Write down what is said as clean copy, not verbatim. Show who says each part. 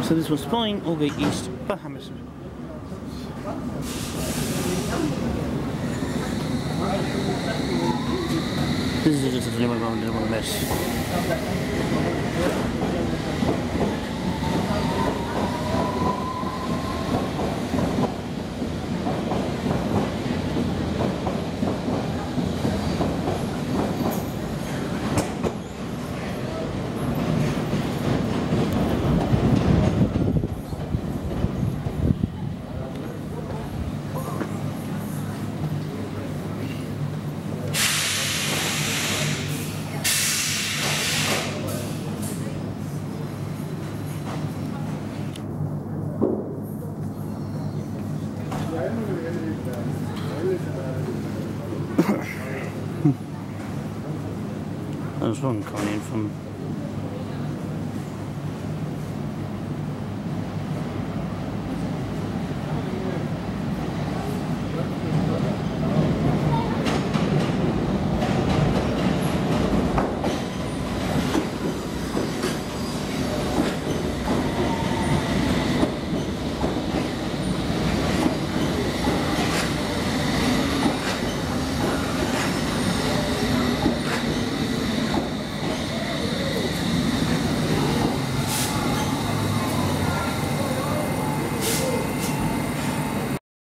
Speaker 1: So this was flying Aldgate East by Hammersmith. This is just a demo round, I don't want to miss. There's one coming in from